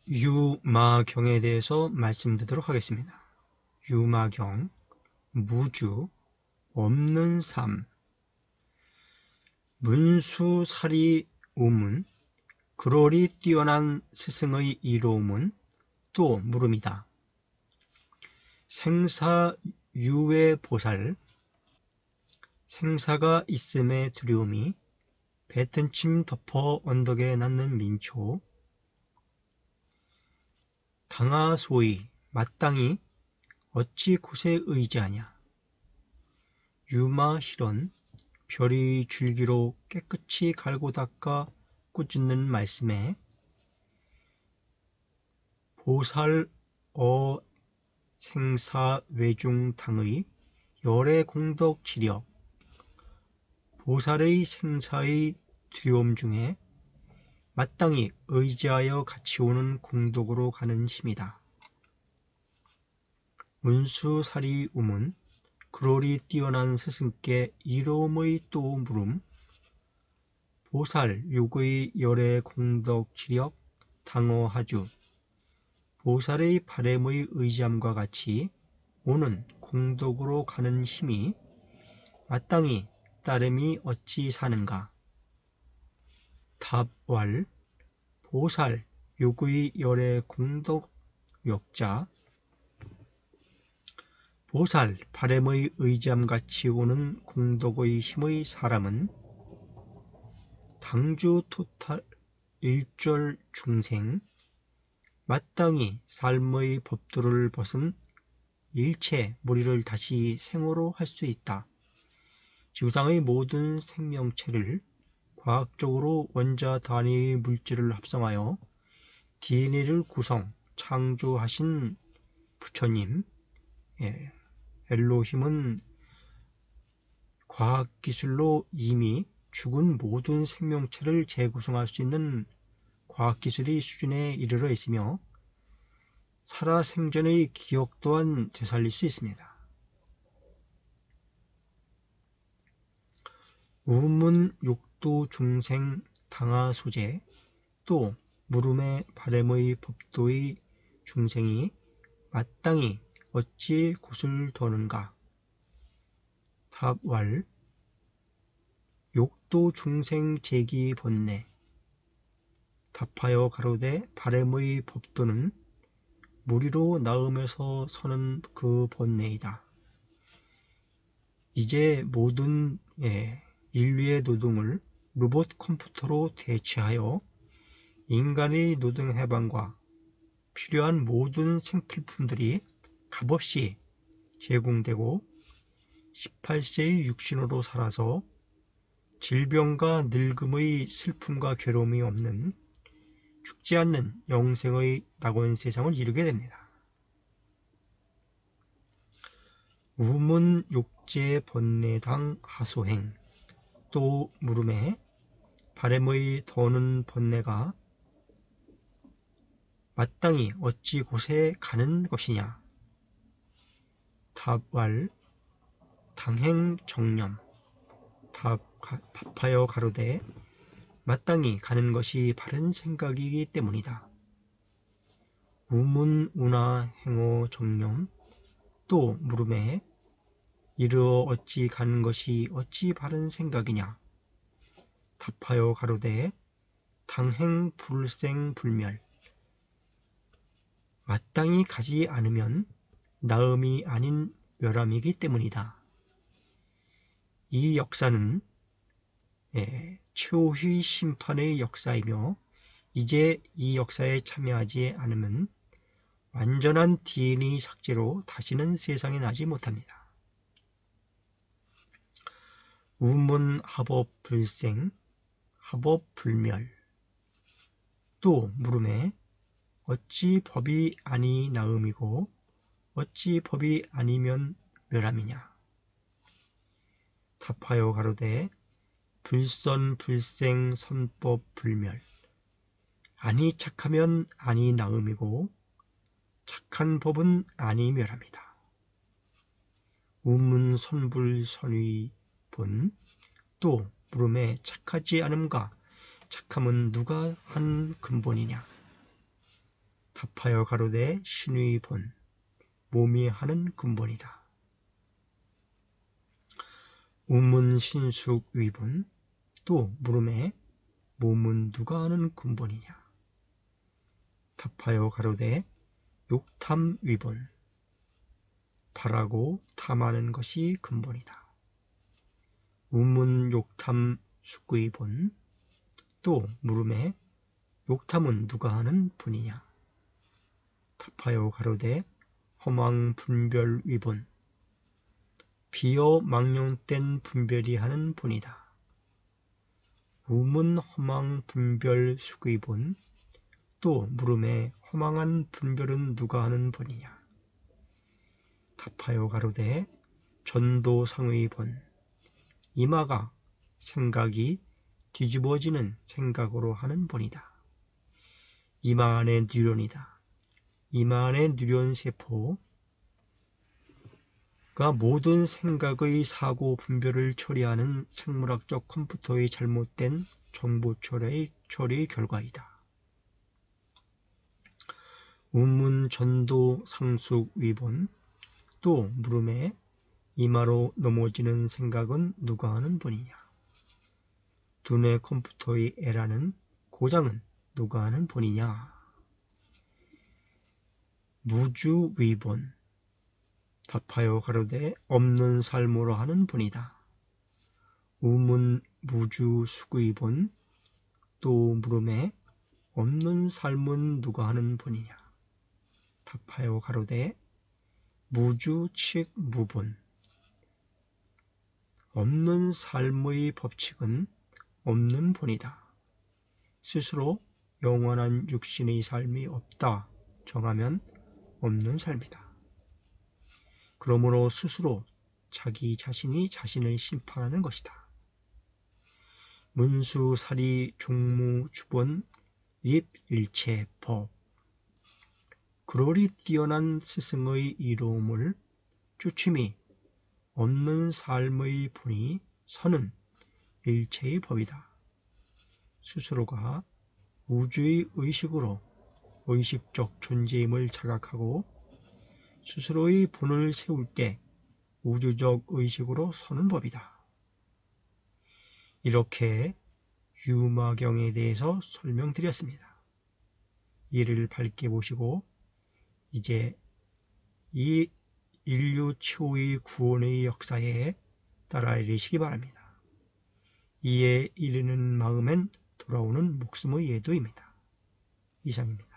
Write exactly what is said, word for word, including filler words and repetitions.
유마경에 대해서 말씀드리도록 하겠습니다. 유마경, 무주, 없는 삶, 문수사리 우문, 그롤이 뛰어난 스승의 이로움은 또 물음이다. 생사유외 보살, 생사가 있음의 두려움이 뱉은 침 덮어 언덕에 낳는 민초, 당하소이 마땅히 어찌 곳에 의지하냐. 유마희론, 별이 줄기로 깨끗이 갈고 닦아 꾸짖는 말씀에 보살 어 생사 외중당의 열의 공덕 지력, 보살의 생사의 두려움 중에 마땅히 의지하여 같이 오는 공덕으로 가는 심이다. 문수사리 우문, 그롤이 뛰어난 스승께 이로움의 또 물음, 보살 육의 열의 공덕 지력 당어하주, 보살의 바램의 의지함과 같이 오는 공덕으로 가는 힘이 마땅히 따름이 어찌 사는가. 답왈, 보살 육의 열의 공덕 역자, 보살 바램의 의지함같이 오는 공덕의 힘의 사람은 당주 토탈 일절 중생, 마땅히 삶의 법도를 벗은 일체 무리를 다시 생호로 할 수 있다. 지구상의 모든 생명체를 과학적으로 원자 단위의 물질을 합성하여 디엔에이를 구성, 창조하신 부처님, 예, 엘로힘은 과학기술로 이미 죽은 모든 생명체를 재구성할 수 있는 과학기술의 수준에 이르러 있으며 살아생전의 기억 또한 되살릴 수 있습니다. 우문 육도 중생 당하 소재, 또 물음의 바램의 법도의 중생이 마땅히 어찌 곳을 도는가. 답왈, 욕도 중생 제기 번뇌, 답하여 가로되 바램의 법도는 무리로 나음에서 서는 그 번뇌이다. 이제 모든 예, 인류의 노동을 로봇 컴퓨터로 대체하여 인간의 노동 해방과 필요한 모든 생필품들이 값없이 제공되고 십팔 세의 육신으로 살아서 질병과 늙음의 슬픔과 괴로움이 없는 죽지 않는 영생의 낙원 세상을 이루게 됩니다. 우문 욕제 번뇌당 하소행, 또 물음에 바램의 더는 번뇌가 마땅히 어찌 곳에 가는 것이냐. 답왈, 당행 정념, 답, 답하여 가로되 마땅히 가는 것이 바른 생각이기 때문이다. 우문 운하 행어 정념, 또 물음에 이르어 어찌 가는 것이 어찌 바른 생각이냐. 답하여 가로되 당행 불생 불멸, 마땅히 가지 않으면 나음이 아닌 멸함이기 때문이다. 이 역사는 예, 최후의 심판의 역사이며 이제 이 역사에 참여하지 않으면 완전한 디엔에이 삭제로 다시는 세상에 나지 못합니다. 우문 합업 불생, 합업 불멸, 또 물음에 어찌 법이 아니 나음이고 어찌 법이 아니면 멸함이냐. 답하여 가로되 불선 불생 선법 불멸, 아니 착하면 아니 나음이고 착한 법은 아니 멸합니다. 우문 선불 선의 본, 또 물음에 착하지 않음과 착함은 누가 한 근본이냐. 답하여 가로되 신의 본, 몸이 하는 근본이다. 우문 신숙 위본, 또 물음에 몸은 누가 하는 근본이냐. 답하여 가로되 욕탐 위본, 바라고 탐하는 것이 근본이다. 우문 욕탐 숙의 본, 또 물음에 욕탐은 누가 하는 본이냐. 답하여 가로되 허망 분별 위본, 비어 망령된 분별이 하는 본이다. 우문 허망 분별 숙의 본, 또 물음에 허망한 분별은 누가 하는 본이냐. 답하여 가로되 전도상의 본, 이마가 생각이 뒤집어지는 생각으로 하는 본이다. 이마 안에 뉴런이다. 이마 안에 뉴런 세포가 모든 생각의 사고 분별을 처리하는 생물학적 컴퓨터의 잘못된 정보 처리의, 처리의 결과이다. 우문 전도 상숙 위본, 또 물음에 이마로 넘어지는 생각은 누가 하는 본이냐. 두뇌 컴퓨터의 에라는 고장은 누가 하는 본이냐. 무주 위본, 답하여 가로되 없는 삶으로 하는 본이다. 우문 무주 숙의 본, 또 물음에 없는 삶은 누가 하는 본이냐. 답하여 가로되 무주 칙 무본, 없는 삶의 법칙은 없는 본이다. 스스로 영원한 육신의 삶이 없다 정하면 없는 삶이다. 그러므로 스스로 자기 자신이 자신을 심판하는 것이다. 문수사리 종무 주본 립 일체 법, 그러리 뛰어난 스승의 이로움을 쫓음이 없는 삶의 본이 선은 일체의 법이다. 스스로가 우주의 의식으로 의식적 존재임을 자각하고 스스로의 본을 세울 때 우주적 의식으로 서는 법이다. 이렇게 유마경에 대해서 설명드렸습니다. 이를 밝게 보시고 이제 이 인류 최후의 구원의 역사에 따라이르시기 바랍니다. 이에 이르는 마음엔 돌아오는 목숨의 예도입니다. 이상입니다.